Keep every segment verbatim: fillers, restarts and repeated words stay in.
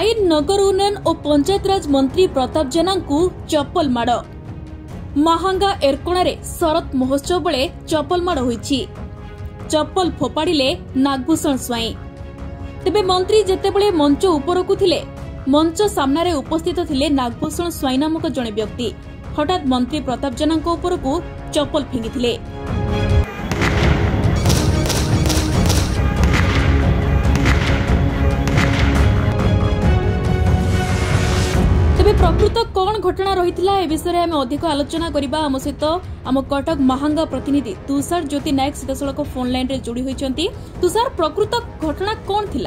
आईन नगर उन्नयन और पंचायतराज मंत्री प्रताप जेना को चप्पल माड़। महांगा एरकोणारे शरत महोत्सव बेले चप्पल माड़ होईछि। चप्पल फोपाड़िले नागभूषण स्वाई। तेबे मंत्री जेतेबेले मंच उपरकू थिले, मंच सामनारे उपस्थित थिले नागभूषण स्वाई नामक जणे व्यक्ति। हठात मंत्री प्रताप जेना उपरकू चप्पल फिंगिथिले। प्रकृत कौन घटना रही ए विषय में अधिक आलोचना करबा आम सहित आम कटक महांगा प्रतिनिधि तुषार ज्योति नायक सीधासलख फोन लाइन रे जोड़ी होइचंती। तुषार, प्रकृत घटना कौन थिला?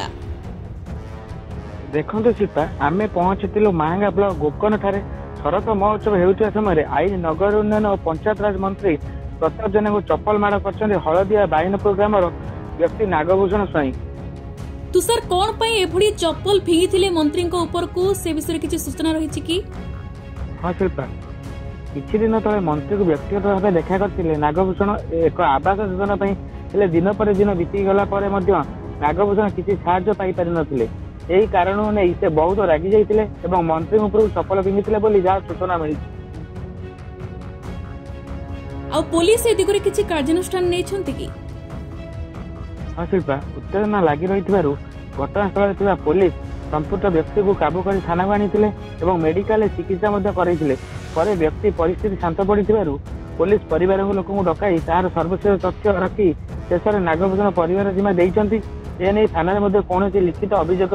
देखंतु सीता, आमे पहुंचतिलु महांगा ब्लॉक गोकन ठारे शरत महोत्सव हेउथिया समय आईन नगर उन्नयन और पंचायतराज मंत्री प्रताप जेना को चप्पल माड़ करछन्ती हळदिया बाइनपुर ग्रामर व्यक्ति नागभूषण स्वाई। तुषार, कौन पाई एभली चप्पल फिंगिथिले मंत्री ऊपर को से विषय किसी सूचना रही कि? हाँ शिल्पा, किछि दिन तले मंत्री को व्यक्तिगत भाव देखा करथिले नागभूषण एक आवास योजना पई। हेले दिन पर दिन बीती गला परे मध्य नागभूषण किछि साहाय्य पाई पारि नथिले। एही कारण नै से बहुत रागी जाइतिले एवं मंत्री ऊपर चप्पल फिंगिथिले बोली जा सूचना मिली। आ पुलिस ए दिगरे किछि कार्यानुष्ठान नैछंती कि? हाँ शिल्पा, उत्तेजना लगी रही घटनास्थल पुलिस संपुक्त व्यक्ति को काबू कर थाना को आनी एवं मेडिकल चिकित्सा पर व्यक्ति परिस्थिति शांत पड़ी पुलिस परिवार लोक डकाई तार सर्वशेष तथ्य रखी शेष में नागभूषण परिवार जिम्मा देइचंती। एने थाना में कौन लिखित अभियोग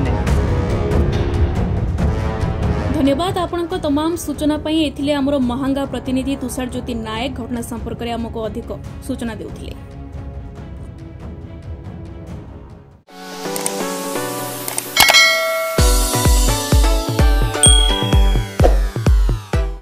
धन्यवाद। आपनका तमाम सूचना पाई एथिले हमरो महांगा प्रतिनिधि तुषार ज्योति नायक घटना संपर्क में आमको अधिक सूचना देउथिले।